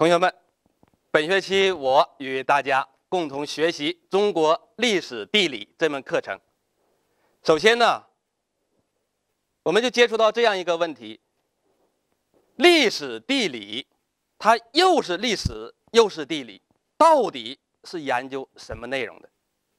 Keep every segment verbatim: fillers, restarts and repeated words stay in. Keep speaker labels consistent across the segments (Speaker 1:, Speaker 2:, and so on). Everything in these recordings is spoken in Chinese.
Speaker 1: 同学们，本学期我与大家共同学习中国历史地理这门课程。首先呢，我们就接触到这样一个问题：历史地理，它又是历史又是地理，到底是研究什么内容的？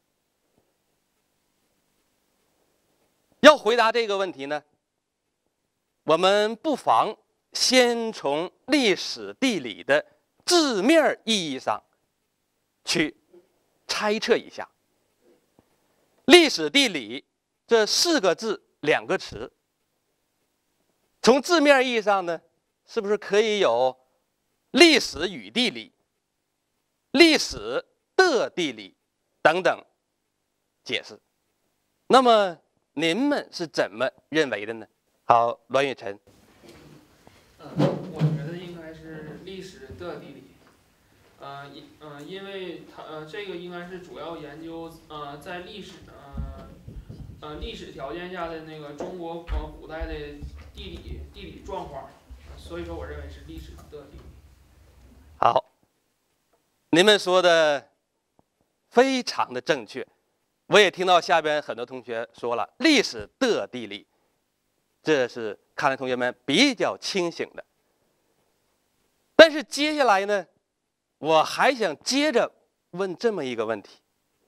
Speaker 1: 要回答这个问题呢，我们不妨先从历史地理的字面意义上去猜测一下。历史地理这四个字两个词，从字面意义上呢，是不是可以有历史与地理、历史的地理等等解释？那么您们是怎么认为的呢？好，栾雨辰。
Speaker 2: 嗯，我觉得应该是历史的地理。呃，因呃，因为它呃这个应该是主要研究呃在历史呃呃历史条件下的那个中国呃古代的地理地理状况，所以说我认为是历史的地理。
Speaker 1: 好，您们说的非常的正确。我也听到下边很多同学说了历史的地理，这是看来同学们比较清醒的。但是接下来呢，我还想接着问这么一个问题，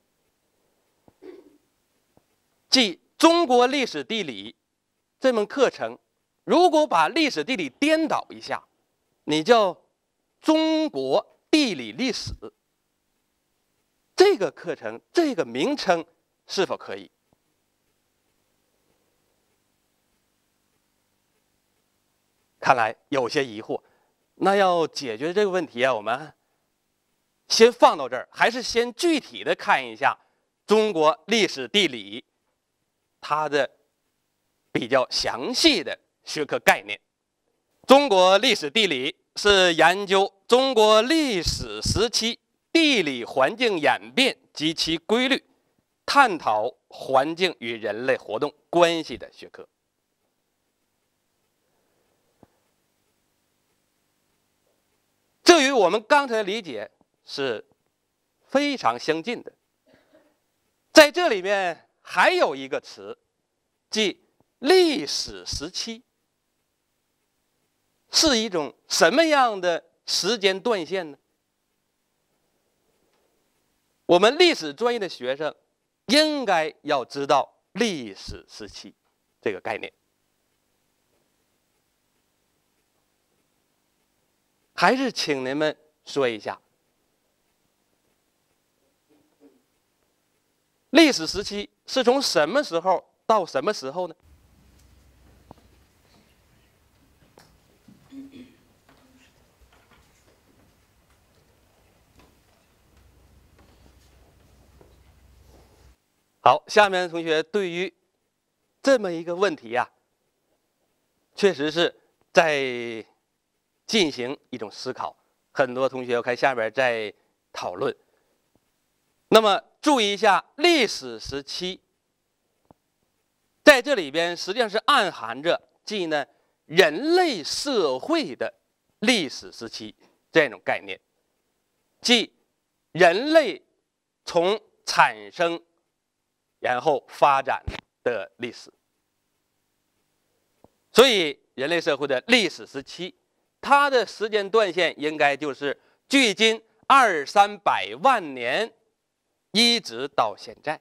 Speaker 1: 即中国历史地理这门课程，如果把历史地理颠倒一下，你叫中国地理历史，这个课程这个名称是否可以？看来有些疑惑。那要解决这个问题啊，我们先放到这儿，还是先具体的看一下中国历史地理它的比较详细的学科概念。中国历史地理是研究中国历史时期地理环境演变及其规律，探讨环境与人类活动关系的学科。这与我们刚才的理解是非常相近的。在这里面还有一个词，即历史时期，是一种什么样的时间段线呢？我们历史专业的学生应该要知道历史时期这个概念。还是请您们说一下，历史时期是从什么时候到什么时候呢？好，下面的同学对于这么一个问题呀、啊，确实是在进行一种思考。很多同学我看下边在讨论。那么注意一下，历史时期在这里边实际上是暗含着即呢人类社会的历史时期这种概念，即人类从产生然后发展的历史。所以人类社会的历史时期，它的时间段线应该就是距今二三百万年，一直到现在。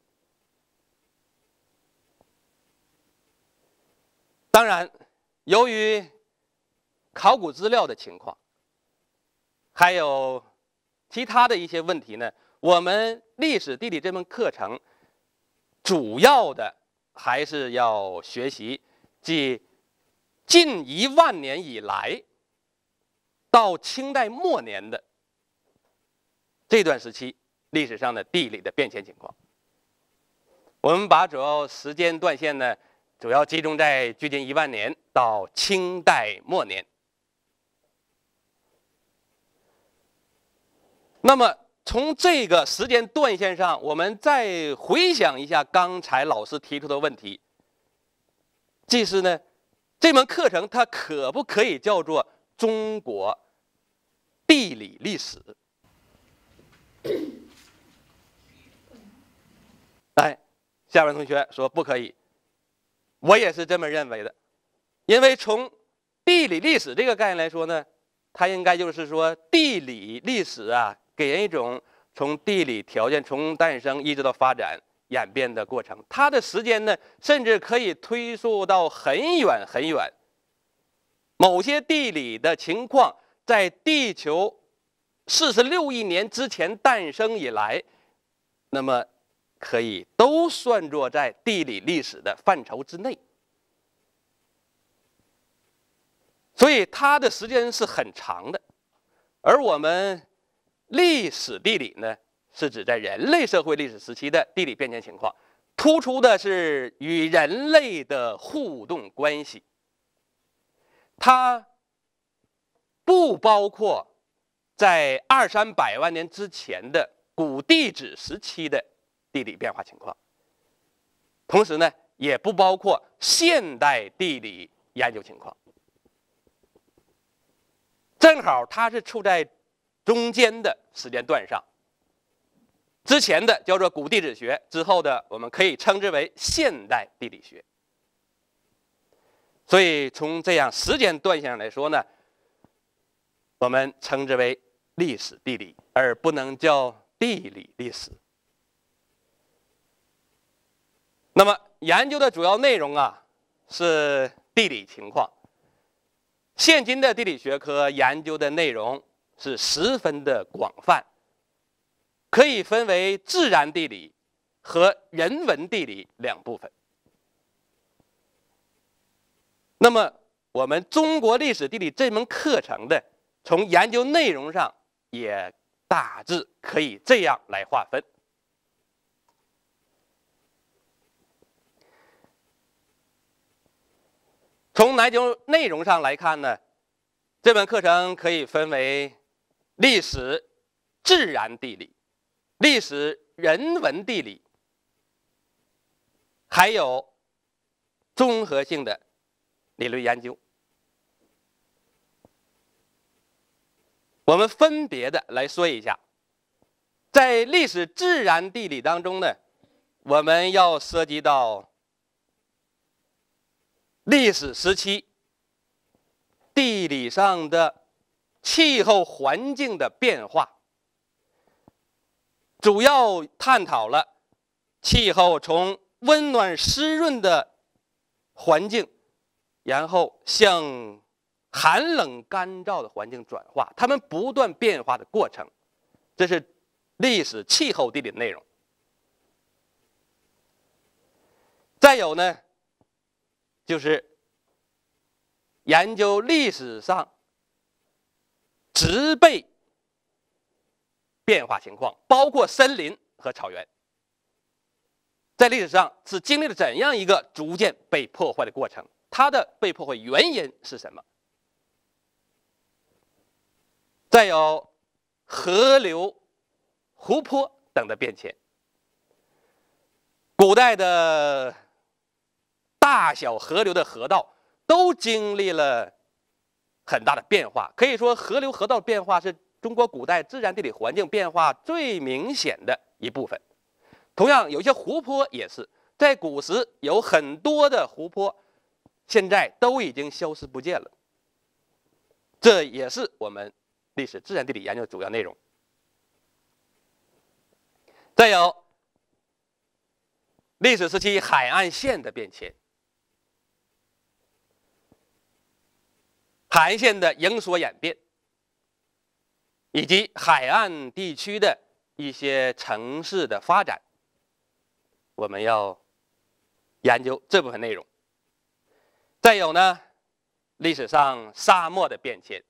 Speaker 1: 当然，由于考古资料的情况，还有其他的一些问题呢，我们历史地理这门课程主要的还是要学习即近一万年以来到清代末年的这段时期历史上的地理的变迁情况。我们把主要时间段线呢，主要集中在距今一万年到清代末年。那么从这个时间段线上，我们再回想一下刚才老师提出的问题，即是呢，这门课程它可不可以叫做中国地理历史。哎，下面同学说不可以，我也是这么认为的，因为从地理历史这个概念来说呢，它应该就是说地理历史啊，给人一种从地理条件从诞生一直到发展演变的过程，它的时间呢，甚至可以推溯到很远很远。某些地理的情况在地球四十六亿年之前诞生以来，那么可以都算作在地理历史的范畴之内。所以它的时间是很长的，而我们历史地理呢，是指在人类社会历史时期的地理变迁情况，突出的是与人类的互动关系。它不包括在二三百万年之前的古地质时期的地理变化情况，同时呢，也不包括现代地理研究情况。正好它是处在中间的时间段上，之前的叫做古地质学，之后的我们可以称之为现代地理学。所以从这样时间段上来说呢，我们称之为历史地理，而不能叫地理历史。那么研究的主要内容啊，是地理情况。现今的地理学科研究的内容是十分的广泛，可以分为自然地理和人文地理两部分。那么我们中国历史地理这门课程的从研究内容上也大致可以这样来划分。从研究内容上来看呢，这门课程可以分为历史自然地理、历史人文地理，还有综合性的理论研究。我们分别的来说一下，在历史自然地理当中呢，我们要涉及到历史时期地理上的气候环境的变化，主要探讨了气候从温暖湿润的环境，然后向寒冷干燥的环境转化，它们不断变化的过程，这是历史气候地理的内容。再有呢，就是研究历史上植被变化情况，包括森林和草原，在历史上是经历了怎样一个逐渐被破坏的过程，它的被破坏原因是什么？再有河流、湖泊等的变迁。古代的大小河流的河道都经历了很大的变化，可以说河流河道变化是中国古代自然地理环境变化最明显的一部分。同样，有些湖泊也是，在古时有很多的湖泊，现在都已经消失不见了。这也是我们历史自然地理研究的主要内容。再有历史时期海岸线的变迁，海岸线的营所演变，以及海岸地区的一些城市的发展，我们要研究这部分内容。再有呢，历史上沙漠的变迁，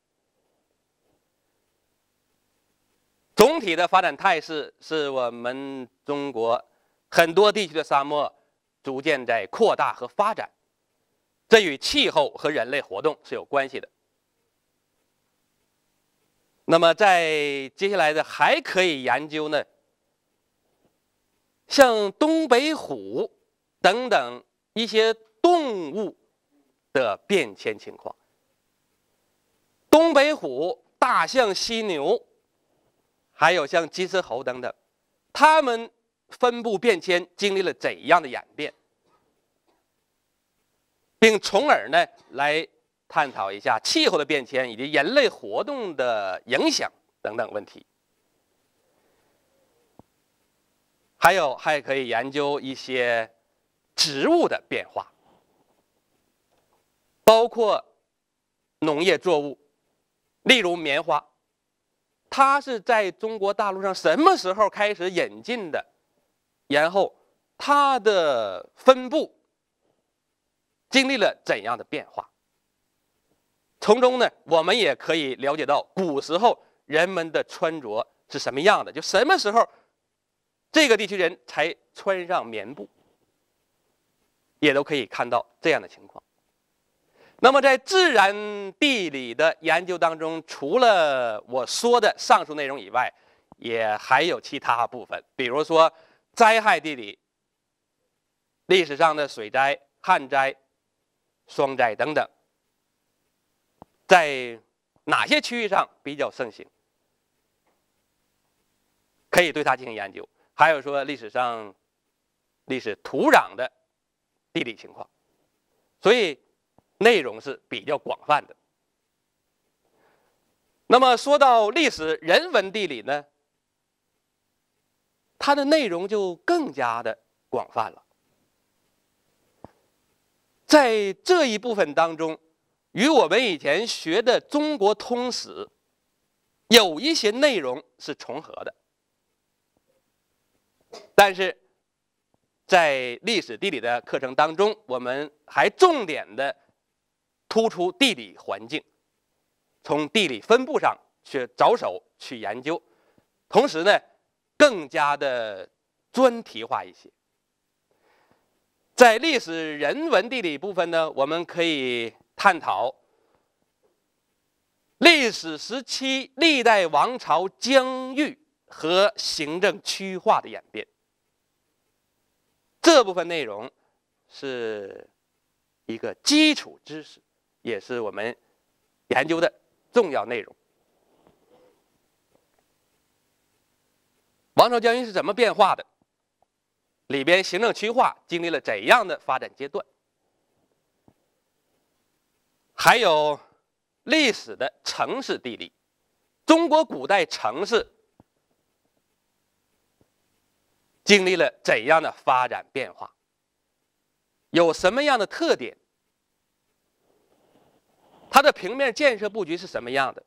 Speaker 1: 总体的发展态势是我们中国很多地区的沙漠逐渐在扩大和发展，这与气候和人类活动是有关系的。那么在接下来的还可以研究呢，像东北虎等等一些动物的变迁情况。东北虎大象、犀牛，还有像鸡丝猴等等，它们分布变迁经历了怎样的演变，并从而呢来探讨一下气候的变迁以及人类活动的影响等等问题。还有还可以研究一些植物的变化，包括农业作物，例如棉花，它是在中国大陆上什么时候开始引进的？然后它的分布经历了怎样的变化？从中呢，我们也可以了解到古时候人们的穿着是什么样的，就什么时候这个地区人才穿上棉布，也都可以看到这样的情况。那么在自然地理的研究当中，除了我说的上述内容以外，也还有其他部分，比如说灾害地理，历史上的水灾、旱灾、霜灾等等，在哪些区域上比较盛行，可以对它进行研究。还有说历史上历史土壤的地理情况，所以内容是比较广泛的。那么说到历史人文地理呢，它的内容就更加的广泛了。在这一部分当中，与我们以前学的中国通史有一些内容是重合的，但是在历史地理的课程当中，我们还重点的突出地理环境，从地理分布上去着手去研究，同时呢更加的专题化一些。在历史人文地理部分呢，我们可以探讨历史时期历代王朝疆域和行政区划的演变。这部分内容是一个基础知识，也是我们研究的重要内容。王朝疆域是怎么变化的？里边行政区划经历了怎样的发展阶段？还有历史的城市地理，中国古代城市经历了怎样的发展变化？有什么样的特点？它的平面建设布局是什么样的？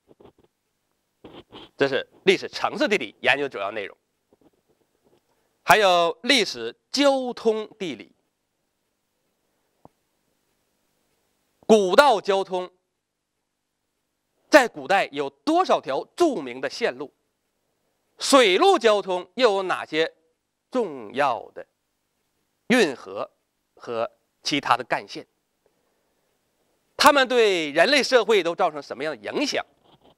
Speaker 1: 这是历史城市地理研究主要内容。还有历史交通地理，古道交通在古代有多少条著名的线路？水路交通又有哪些重要的运河和其他的干线？它们对人类社会都造成什么样的影响？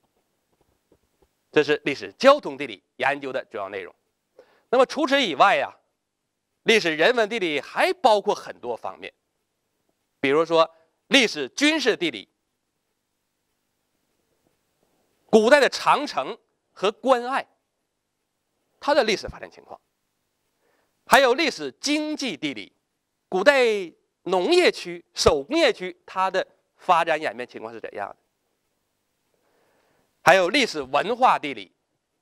Speaker 1: 这是历史交通地理研究的主要内容。那么除此以外呀、啊，历史人文地理还包括很多方面，比如说历史军事地理，古代的长城和关隘，它的历史发展情况；还有历史经济地理，古代农业区、手工业区它的发展演变情况是怎样的；还有历史文化地理。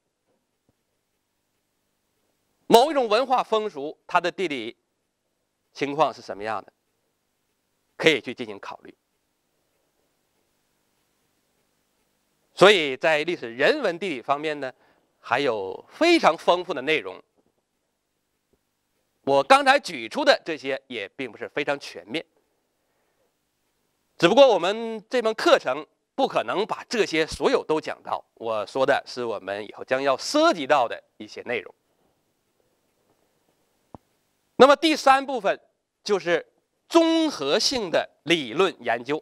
Speaker 1: 某一种文化风俗，它的地理情况是什么样的，可以去进行考虑。所以在历史人文地理方面呢，还有非常丰富的内容。我刚才举出的这些也并不是非常全面，只不过我们这门课程不可能把这些所有都讲到，我说的是我们以后将要涉及到的一些内容。那么第三部分就是综合性的理论研究。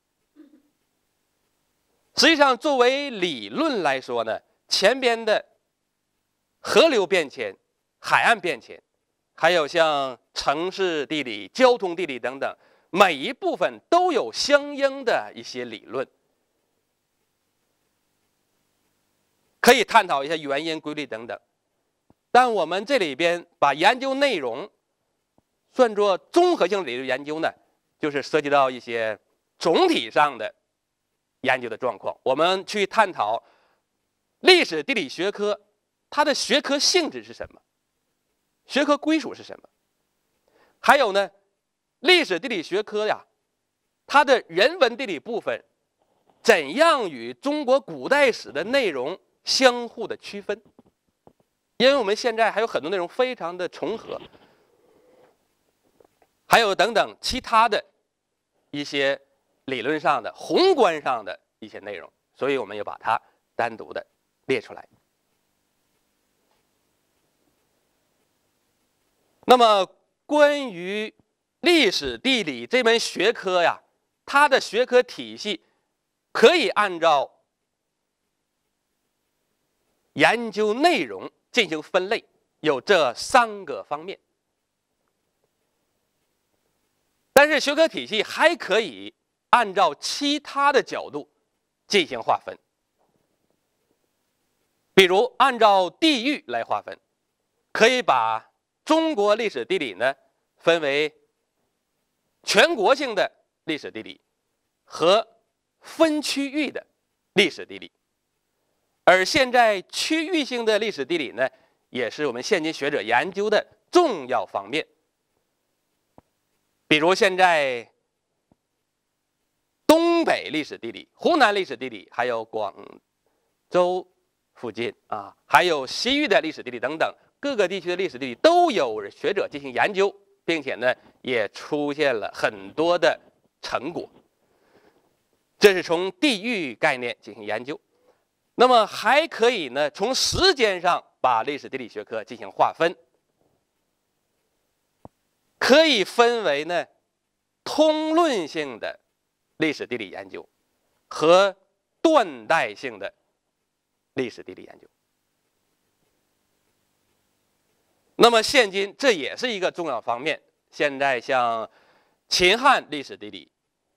Speaker 1: 实际上作为理论来说呢，前边的河流变迁、海岸变迁，还有像城市地理、交通地理等等，每一部分都有相应的一些理论。 可以探讨一下原因、规律等等。但我们这里边把研究内容算作综合性理论研究呢，就是涉及到一些总体上的研究的状况。我们去探讨历史地理学科它的学科性质是什么，学科归属是什么，还有呢，历史地理学科呀，它的人文地理部分怎样与中国古代史的内容相互的区分。因为我们现在还有很多内容非常的重合，还有等等其他的一些理论上的宏观上的一些内容，所以我们也把它单独的列出来。那么关于历史地理这门学科呀，它的学科体系可以按照研究内容进行分类，有这三个方面。但是学科体系还可以按照其他的角度进行划分，比如按照地域来划分，可以把中国历史地理呢分为全国性的历史地理和分区域的历史地理。而现在区域性的历史地理呢，也是我们现今学者研究的重要方面。比如现在东北历史地理、湖南历史地理，还有广州附近啊，还有西域的历史地理等等，各个地区的历史地理都有学者进行研究，并且呢，也出现了很多的成果。这是从地域概念进行研究。那么还可以呢，从时间上把历史地理学科进行划分，可以分为呢通论性的历史地理研究和断代性的历史地理研究。那么现今这也是一个重要方面。现在像秦汉历史地理，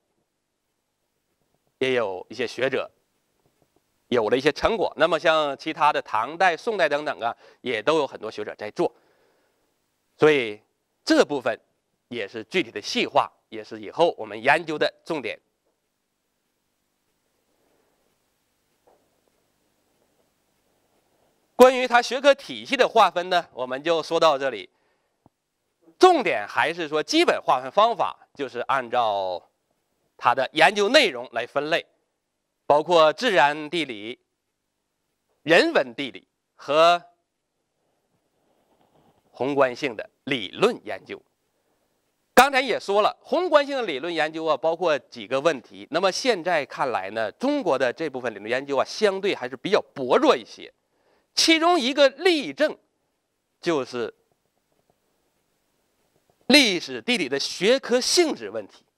Speaker 1: 也有一些学者有了一些成果。那么像其他的唐代、宋代等等啊，也都有很多学者在做。所以这部分也是具体的细化，也是以后我们研究的重点。关于它学科体系的划分呢，我们就说到这里。重点还是说基本划分方法，就是按照它的研究内容来分类，包括自然地理、人文地理和宏观性的理论研究。刚才也说了，宏观性的理论研究啊，包括几个问题。那么现在看来呢，中国的这部分理论研究啊，相对还是比较薄弱一些。其中一个例证就是历史地理的学科性质问题。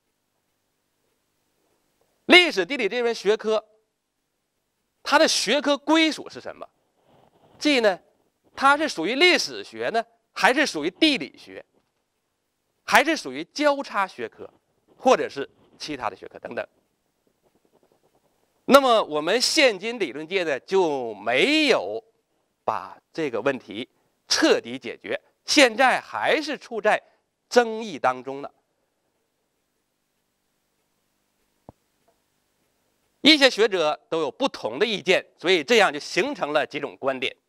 Speaker 1: 历史地理这门学科，它的学科归属是什么？即呢，它是属于历史学呢，还是属于地理学，还是属于交叉学科，或者是其他的学科等等。那么我们现今理论界呢，就没有把这个问题彻底解决，现在还是处在争议当中呢。一些学者都有不同的意见，所以这样就形成了几种观点。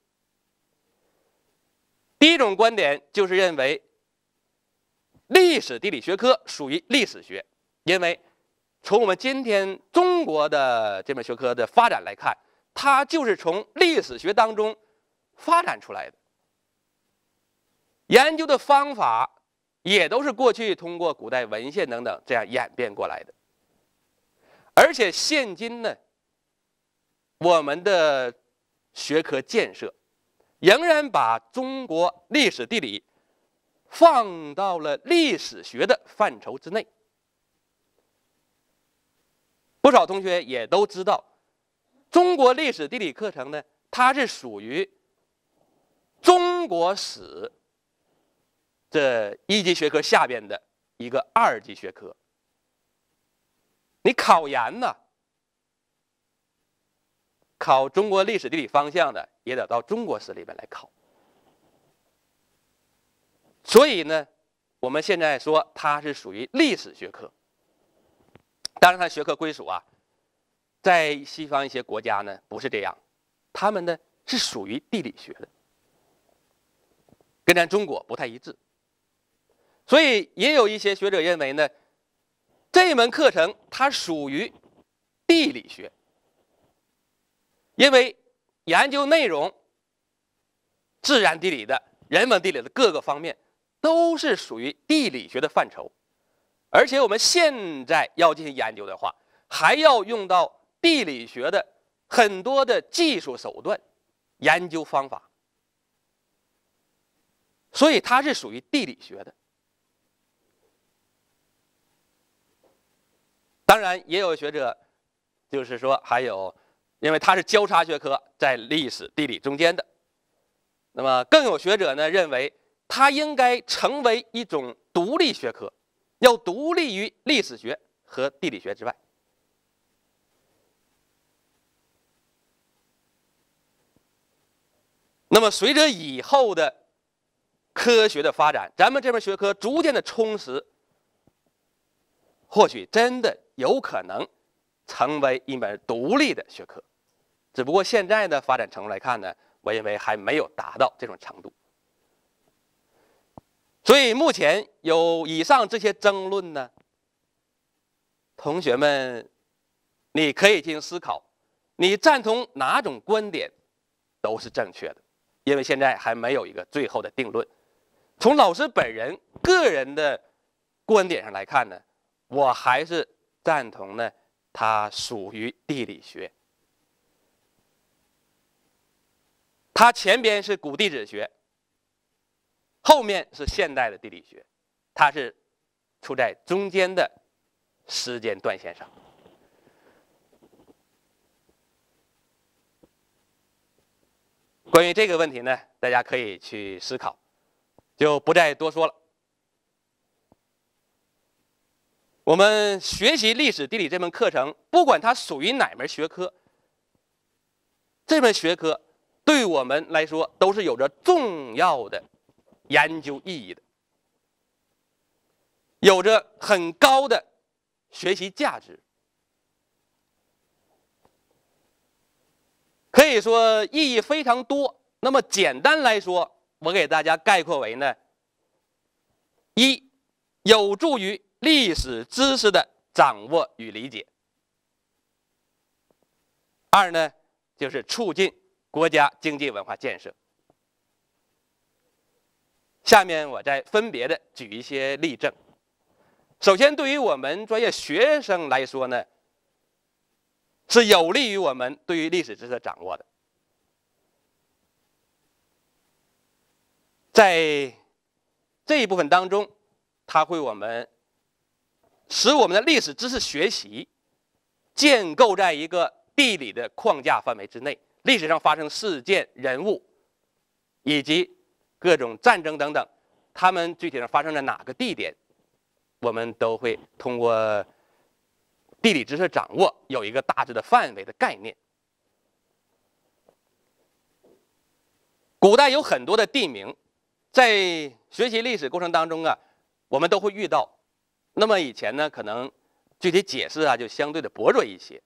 Speaker 1: 第一种观点就是认为历史地理学科属于历史学，因为从我们今天中国的这门学科的发展来看，它就是从历史学当中发展出来的，研究的方法也都是过去通过古代文献等等这样演变过来的。而且现今呢，我们的学科建设仍然把中国历史地理放到了历史学的范畴之内。不少同学也都知道，中国历史地理课程呢，它是属于中国史这一级学科下边的一个二级学科。你考研呢， 考中国历史地理方向的，也得到中国史里面来考。所以呢，我们现在说它是属于历史学科。当然，它学科归属啊，在西方一些国家呢不是这样，他们呢是属于地理学的，跟咱中国不太一致。所以也有一些学者认为呢，这门课程它属于地理学，因为研究内容，自然地理的、人文地理的各个方面都是属于地理学的范畴。而且我们现在要进行研究的话，还要用到地理学的很多的技术手段、研究方法，所以它是属于地理学的。当然，也有学者就是说，还有因为它是交叉学科，在历史、地理中间的。那么，更有学者呢认为，它应该成为一种独立学科。要独立于历史学和地理学之外。那么随着以后的科学的发展，咱们这门学科逐渐的充实，或许真的有可能成为一门独立的学科。只不过现在的发展程度来看呢，我认为还没有达到这种程度。所以目前有以上这些争论呢，同学们，你可以进行思考，你赞同哪种观点都是正确的，因为现在还没有一个最后的定论。从老师本人个人的观点上来看呢，我还是赞同呢，它属于地理学。它前边是古地质学，后面是现代的地理学，它是处在中间的时间段线上。关于这个问题呢，大家可以去思考，就不再多说了。我们学习历史地理这门课程，不管它属于哪门学科，这门学科对我们来说都是有着重要的研究意义的，有着很高的学习价值，可以说意义非常多。那么简单来说，我给大家概括为呢：一，有助于历史知识的掌握与理解；二呢，就是促进国家经济文化建设。下面我再分别的举一些例证。首先，对于我们专业学生来说呢，是有利于我们对于历史知识的掌握的。在这一部分当中，它会我们使我们的历史知识学习建构在一个地理的框架范围之内，历史上发生事件、人物以及各种战争等等，他们具体上发生在哪个地点，我们都会通过地理知识掌握有一个大致的范围的概念。古代有很多的地名，在学习历史过程当中啊，我们都会遇到。那么以前呢，可能具体解释啊就相对的薄弱一些。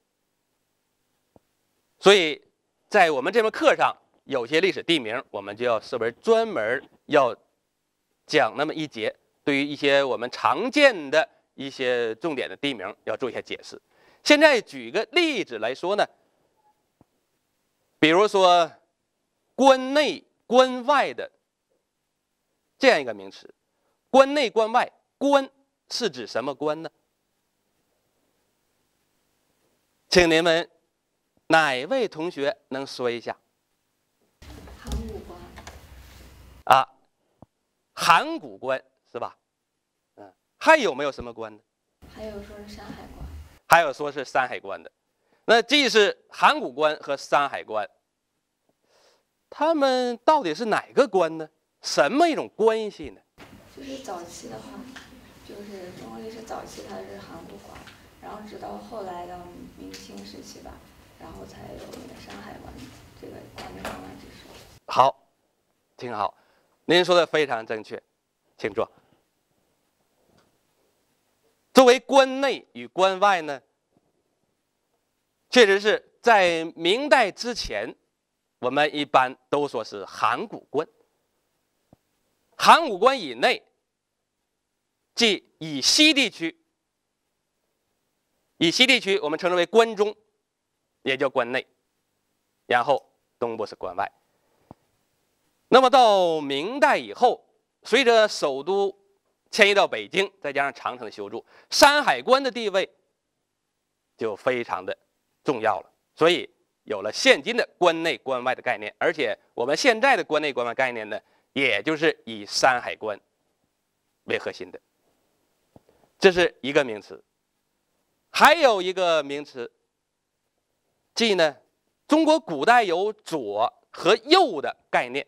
Speaker 1: 所以在我们这门课上，有些历史地名，我们就要设为专门要讲那么一节，对于一些我们常见的一些重点的地名要做一些解释。现在举个例子来说呢，比如说关内关外的这样一个名词，关内关外，关是指什么关呢？请您们哪位同学能说一下？
Speaker 3: 函谷关
Speaker 1: 啊，函谷关是吧？嗯，还有没有什么关呢？
Speaker 3: 还有说是山海关，
Speaker 1: 还有说是山海关的。那既是函谷关和山海关，他们到底是哪个关呢？什么一种关系呢？
Speaker 3: 就是早期的话，就是中国历史早期它是函谷关，然后直到后来的明清时期吧， 然后才有那个山海关这个关内关外之说。
Speaker 1: 好，挺好，您说的非常正确，请坐。作为关内与关外呢，确实是在明代之前，我们一般都说是函谷关。函谷关以内，即以西地区，以西地区我们称之为关中，也叫关内，然后东部是关外。那么到明代以后，随着首都迁移到北京，再加上长城的修筑，山海关的地位就非常的重要了，所以有了现今的关内关外的概念。而且我们现在的关内关外概念呢，也就是以山海关为核心的，这是一个名词。还有一个名词，即呢，中国古代有左和右的概念。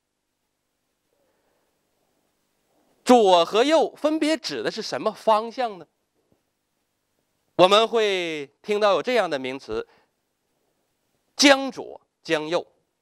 Speaker 1: 左和右分别指的是什么方向呢？我们会听到有这样的名词：江左、江右。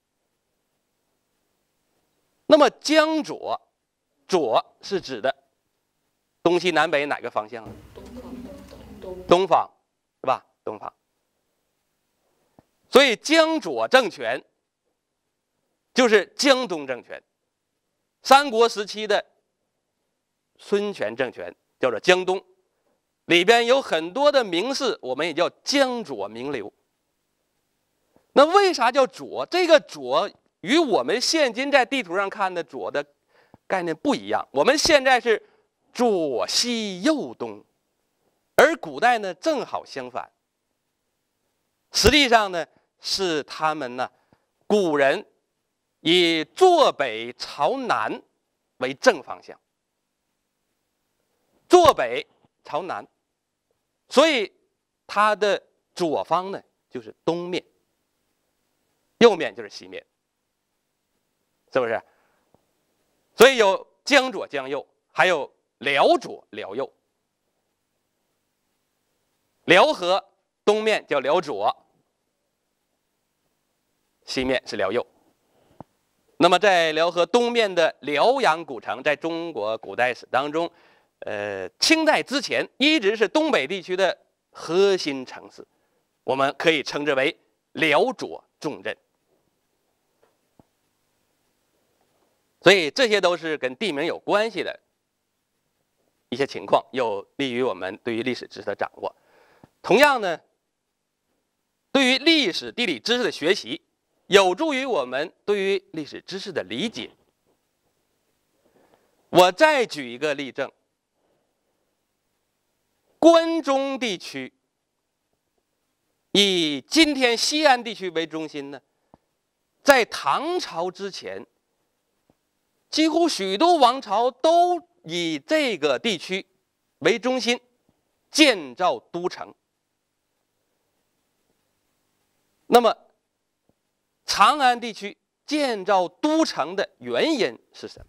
Speaker 1: 那么江左，左是指的东西南北哪个方向呢？
Speaker 3: 东方，东
Speaker 1: 东方，是吧？东方。所以江左政权就是江东政权。三国时期的孙权政权叫做江东，里边有很多的名士，我们也叫江左名流。那为啥叫左？这个左与我们现今在地图上看的左的概念不一样。我们现在是左西右东，而古代呢正好相反。实际上呢是他们呢古人以坐北朝南为正方向。坐北朝南，所以它的左方呢就是东面，右面就是西面，是不是？所以有江左江右，还有辽左辽右。辽河东面叫辽左，西面是辽右。那么在辽河东面的辽阳古城，在中国古代史当中，呃，清代之前一直是东北地区的核心城市，我们可以称之为辽左重镇。所以这些都是跟地名有关系的一些情况，有利于我们对于历史知识的掌握。同样呢，对于历史地理知识的学习，有助于我们对于历史知识的理解。我再举一个例证。关中地区以今天西安地区为中心呢，在唐朝之前，几乎许多王朝都以这个地区为中心建造都城。那么长安地区建造都城的原因是什么？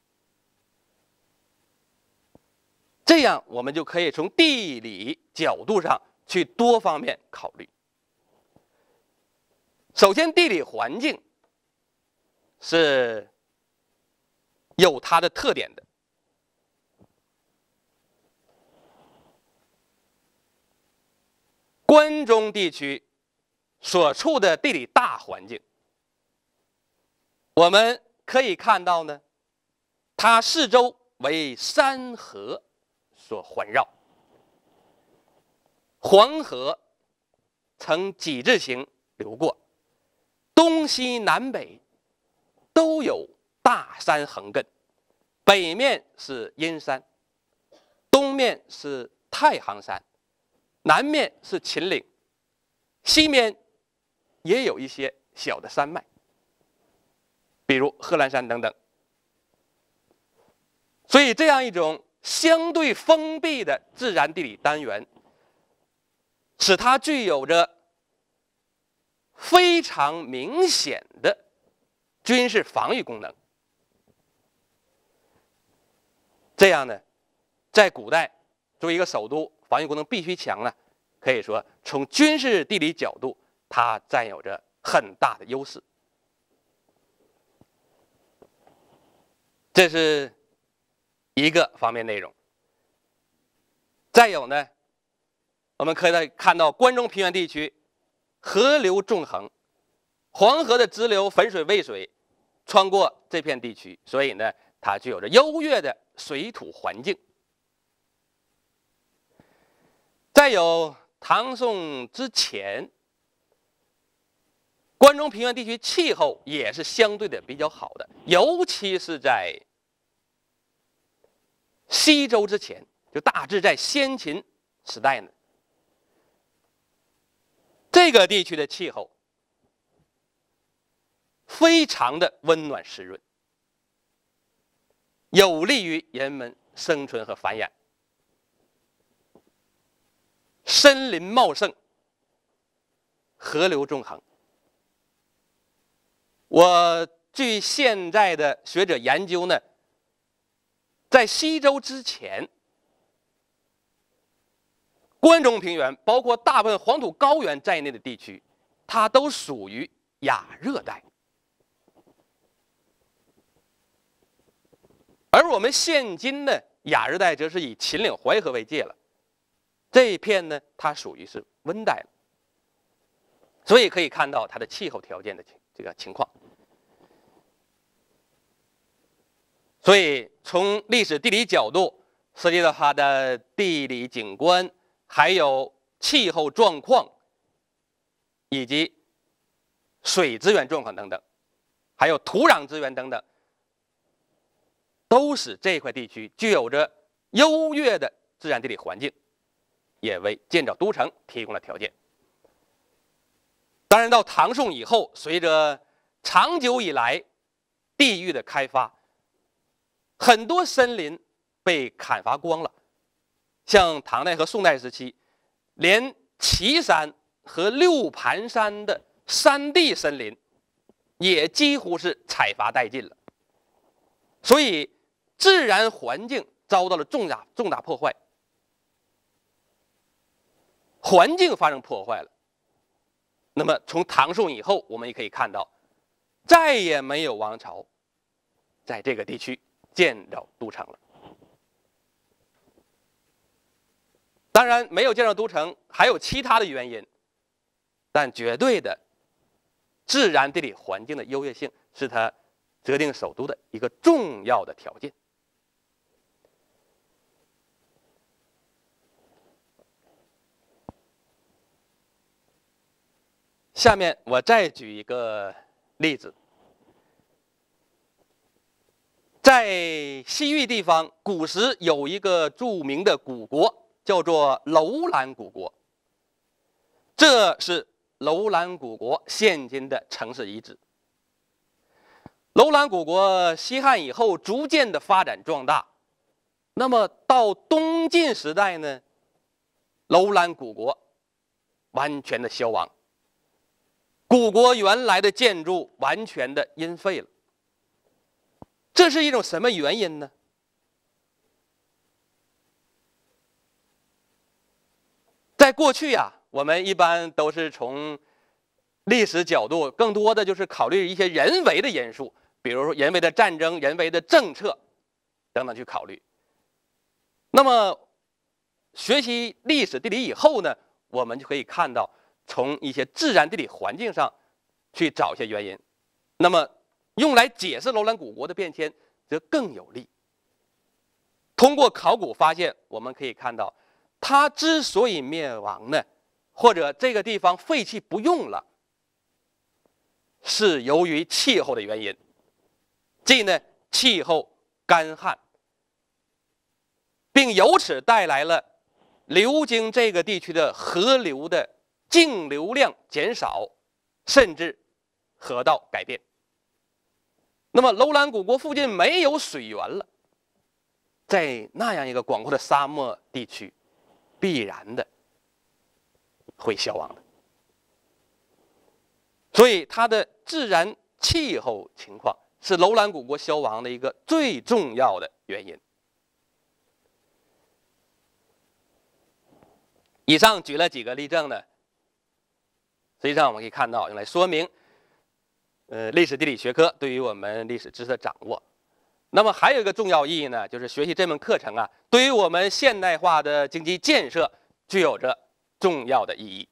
Speaker 1: 这样我们就可以从地理角度上去多方面考虑。首先，地理环境是有它的特点的。关中地区所处的地理大环境，我们可以看到呢，它四周为山河所环绕，黄河呈几字形流过，东西南北都有大山横亘，北面是阴山，东面是太行山，南面是秦岭，西面也有一些小的山脉，比如贺兰山等等。所以这样一种相对封闭的自然地理单元，使它具有着非常明显的军事防御功能。这样呢，在古代作为一个首都，防御功能必须强呢，可以说从军事地理角度它占有着很大的优势。这是一个方面内容。再有呢，我们可以看到关中平原地区河流纵横，黄河的支流汾水渭水穿过这片地区，所以呢，它具有着优越的水土环境。再有唐宋之前，关中平原地区气候也是相对的比较好的，尤其是在西周之前，就大致在先秦时代呢，这个地区的气候非常的温暖湿润，有利于人们生存和繁衍，森林茂盛，河流纵横。我据现在的学者研究呢，在西周之前，关中平原包括大部分黄土高原在内的地区，它都属于亚热带。而我们现今的亚热带则是以秦岭淮河为界了，这一片呢，它属于是温带了，所以可以看到它的气候条件的这个情况。所以从历史地理角度涉及到它的地理景观，还有气候状况，以及水资源状况等等，还有土壤资源等等，都使这块地区具有着优越的自然地理环境，也为建造都城提供了条件。当然，到唐宋以后，随着长久以来地域的开发，很多森林被砍伐光了。像唐代和宋代时期，连岐山和六盘山的山地森林也几乎是采伐殆尽了。所以自然环境遭到了重大重大破坏，环境发生破坏了。那么从唐宋以后，我们也可以看到，再也没有王朝在这个地区建造都城了。当然，没有建造都城还有其他的原因，但绝对的自然地理环境的优越性是它择定首都的一个重要的条件。下面我再举一个例子，在西域地方，古时有一个著名的古国，叫做楼兰古国。这是楼兰古国现今的城市遗址。楼兰古国西汉以后逐渐的发展壮大，那么到东晋时代呢，楼兰古国完全的消亡，古国原来的建筑完全的阴废了。这是一种什么原因呢？在过去呀、啊，我们一般都是从历史角度，更多的就是考虑一些人为的因素，比如说人为的战争、人为的政策等等去考虑。那么学习历史地理以后呢，我们就可以看到，从一些自然地理环境上去找一些原因，那么用来解释楼兰古国的变迁则更有利。通过考古发现，我们可以看到，它之所以灭亡呢，或者这个地方废弃不用了，是由于气候的原因，即呢气候干旱，并由此带来了流经这个地区的河流的径流量减少，甚至河道改变。那么楼兰古国附近没有水源了，在那样一个广阔的沙漠地区，必然的会消亡的。所以它的自然气候情况是楼兰古国消亡的一个最重要的原因。以上举了几个例证呢， 实际上我们可以看到，用来说明，呃，历史地理学科对于我们历史知识的掌握。那么还有一个重要意义呢，就是学习这门课程啊，对于我们现代化的经济建设具有着重要的意义。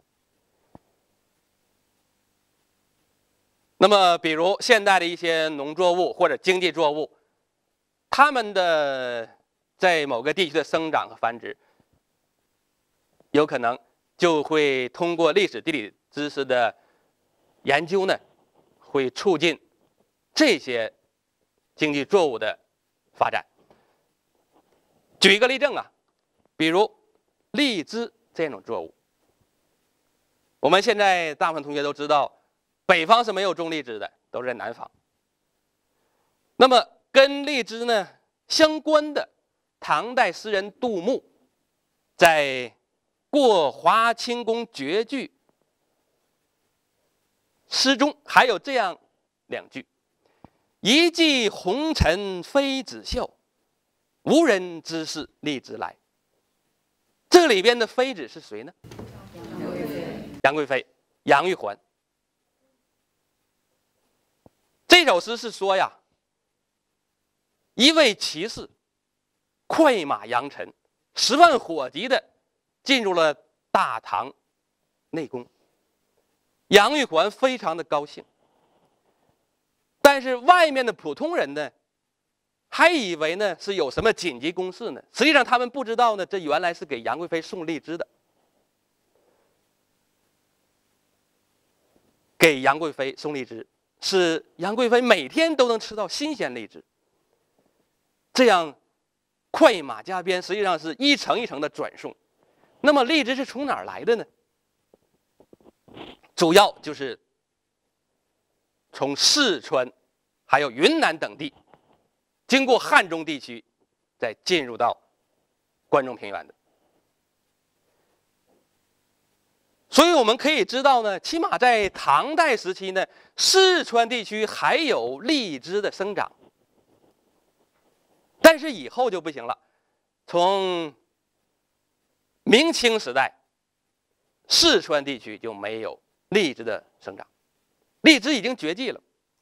Speaker 1: 那么，比如现代的一些农作物或者经济作物，它们的在某个地区的生长和繁殖，有可能就会通过历史地理知识的研究呢，会促进这些经济作物的发展。举一个例证啊，比如荔枝这种作物，我们现在大部分同学都知道，北方是没有种荔枝的，都是在南方。那么跟荔枝呢相关的，唐代诗人杜牧在《过华清宫绝句》诗中还有这样两句：一骑红尘妃子笑，无人知是荔枝来。这里边的妃子是谁呢？杨贵妃，杨玉环。这首诗是说呀，一位骑士快马扬尘，十万火急的进入了大唐内宫。杨玉环非常的高兴，但是外面的普通人呢，还以为呢是有什么紧急公事呢。实际上他们不知道呢，这原来是给杨贵妃送荔枝的。给杨贵妃送荔枝，使杨贵妃每天都能吃到新鲜荔枝。这样快马加鞭，实际上是一层一层的转送。那么荔枝是从哪儿来的呢？主要就是从四川还有云南等地，经过汉中地区，再进入到关中平原的。所以我们可以知道呢，起码在唐代时期呢，四川地区还有荔枝的生长。但是以后就不行了，从明清时代，四川地区就没有荔枝的生长，荔枝已经绝迹了。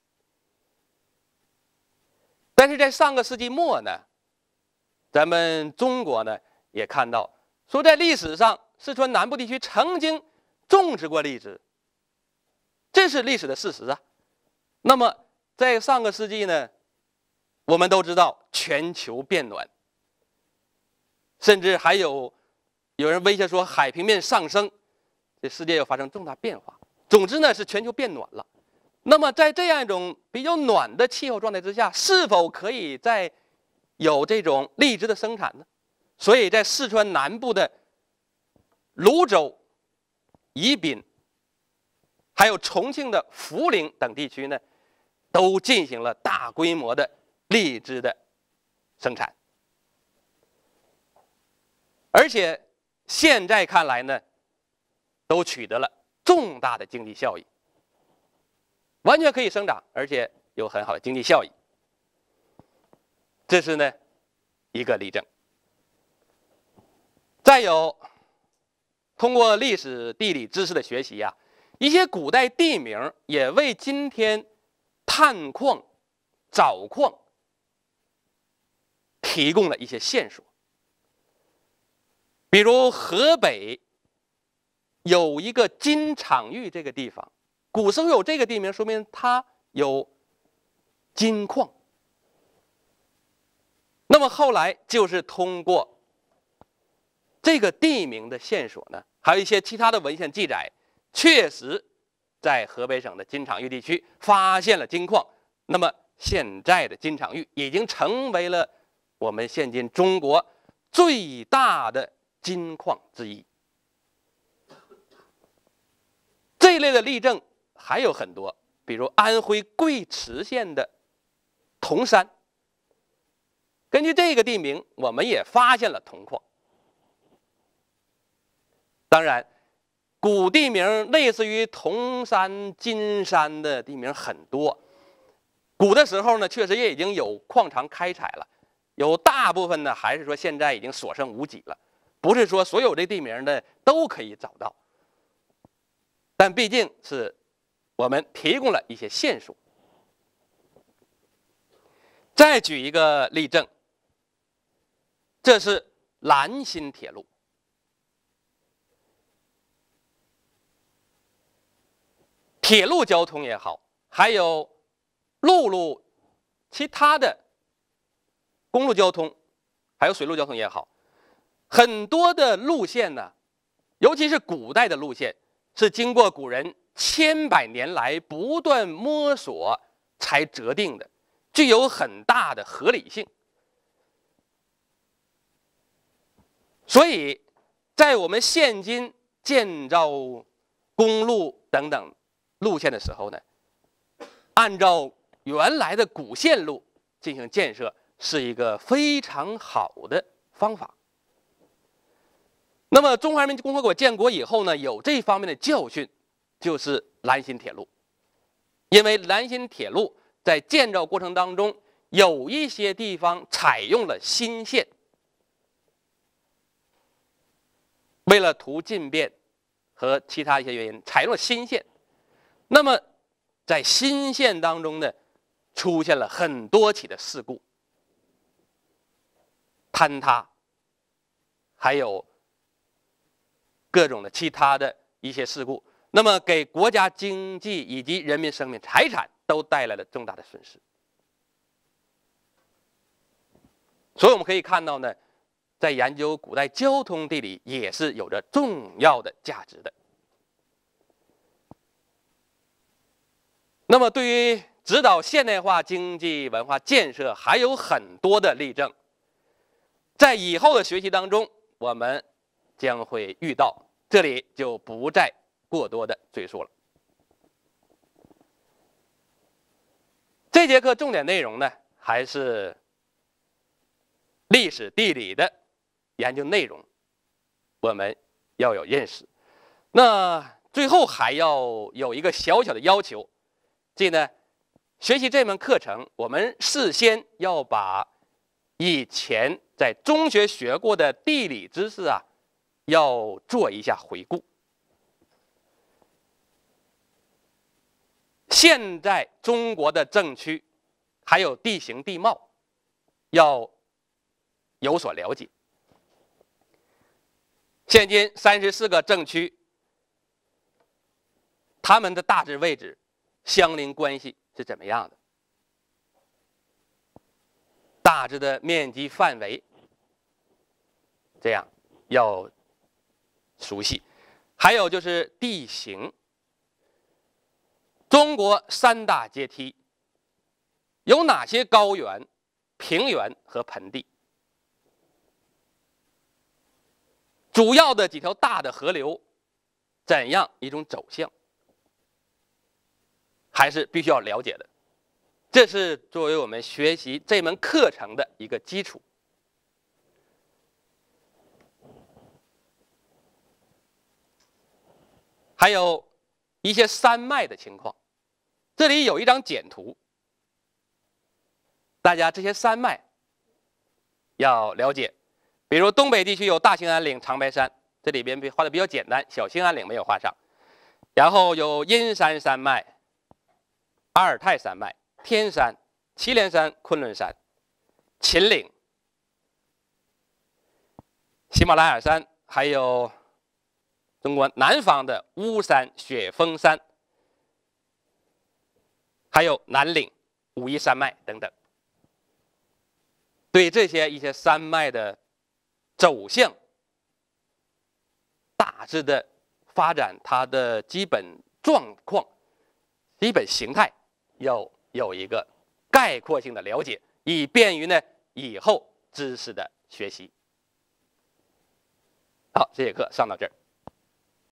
Speaker 1: 但是在上个世纪末呢，咱们中国呢也看到，说在历史上四川南部地区曾经种植过荔枝，这是历史的事实啊。那么在上个世纪呢，我们都知道全球变暖，甚至还有有人威胁说海平面上升，这世界要发生重大变化。总之呢，是全球变暖了。那么在这样一种比较暖的气候状态之下，是否可以再有这种荔枝的生产呢？所以在四川南部的泸州、宜宾，还有重庆的涪陵等地区呢，都进行了大规模的荔枝的生产。而且现在看来呢，都取得了重大的经济效益，完全可以生长，而且有很好的经济效益。这是呢一个例证。再有，通过历史地理知识的学习呀、啊，一些古代地名也为今天探矿、找矿提供了一些线索。比如河北有一个金场峪这个地方，古时候有这个地名，说明它有金矿。那么后来就是通过这个地名的线索呢，还有一些其他的文献记载，确实在河北省的金场峪地区发现了金矿。那么现在的金场峪已经成为了我们现今中国最大的金矿之一。这一类的例证还有很多，比如安徽贵池县的铜山，根据这个地名，我们也发现了铜矿。当然，古地名类似于铜山、金山的地名很多。古的时候呢，确实也已经有矿场开采了，有大部分呢还是说现在已经所剩无几了，不是说所有这地名呢都可以找到。 但毕竟是我们提供了一些线索。再举一个例证，这是兰新铁路。铁路交通也好，还有陆路其他的公路交通，还有水路交通也好，很多的路线呢，尤其是古代的路线，是经过古人千百年来不断摸索才择定的，具有很大的合理性。所以在我们现今建造公路等等路线的时候呢，按照原来的古线路进行建设是一个非常好的方法。那么中华人民共和国建国以后呢，有这方面的教训，就是兰新铁路。因为兰新铁路在建造过程当中，有一些地方采用了新线，为了图进便和其他一些原因，采用了新线。那么在新线当中呢，出现了很多起的事故，坍塌，还有各种的其他的一些事故，那么给国家经济以及人民生命财产都带来了重大的损失。所以我们可以看到呢，在研究古代交通地理也是有着重要的价值的。那么对于指导现代化经济文化建设还有很多的例证，在以后的学习当中我们将会遇到，这里就不再过多的赘述了。这节课重点内容呢，还是历史地理的研究内容，我们要有认识。那最后还要有一个小小的要求，即呢，学习这门课程，我们事先要把以前在中学学过的地理知识啊，要做一下回顾。现在中国的政区还有地形地貌要有所了解。现今三十四个政区，它们的大致位置、相邻关系是怎么样的？大致的面积范围，这样要熟悉。还有就是地形，中国三大阶梯有哪些高原、平原和盆地？主要的几条大的河流怎样一种走向，还是必须要了解的。这是作为我们学习这门课程的一个基础。还有一些山脉的情况，这里有一张简图，大家这些山脉要了解。比如东北地区有大兴安岭、长白山，这里边画的比较简单，小兴安岭没有画上。然后有阴山山脉、阿尔泰山脉、天山、祁连山、昆仑山、秦岭、喜马拉雅山，还有中国南方的巫山、雪峰山，还有南岭、武夷山脉等等。对这些一些山脉的走向、大致的发展，它的基本状况、基本形态，要有一个概括性的了解，以便于呢以后知识的学习。好，这节课上到这儿。